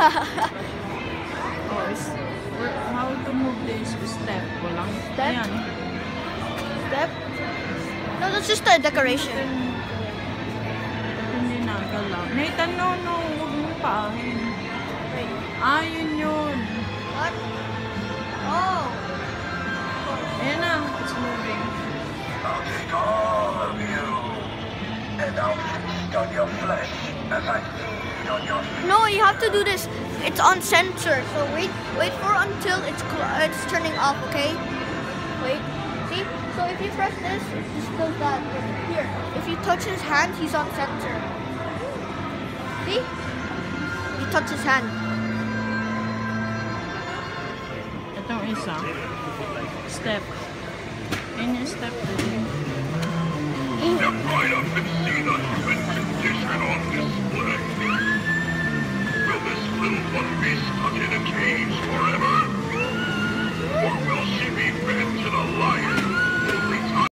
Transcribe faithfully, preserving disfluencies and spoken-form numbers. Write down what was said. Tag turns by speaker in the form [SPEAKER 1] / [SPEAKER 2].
[SPEAKER 1] Oh, is, how to move this step? Walang
[SPEAKER 2] Step?
[SPEAKER 1] Ayan.
[SPEAKER 2] Step? No, that's just a decoration.
[SPEAKER 1] Hindi nagalaw. Nathan, no, no. Huwag mo paahin.
[SPEAKER 2] Wait.
[SPEAKER 1] Ah, yun yun.
[SPEAKER 2] What? Oh.
[SPEAKER 1] Ayan na. It's moving.
[SPEAKER 3] I'll take all of you, and I'll feast on your flesh as I feed on your flesh.
[SPEAKER 2] No, you have to do this. It's on sensor. So wait, wait for until it's cl- it's turning off. Okay. Wait. See? So if you press this, it just does that. Here. If you touch his hand, he's on sensor. See? You touch his hand.
[SPEAKER 1] Itong isa. Step. Ayan yung step din.
[SPEAKER 3] Step right up and see the human condition on display. Will this little one be stuck in a cage forever?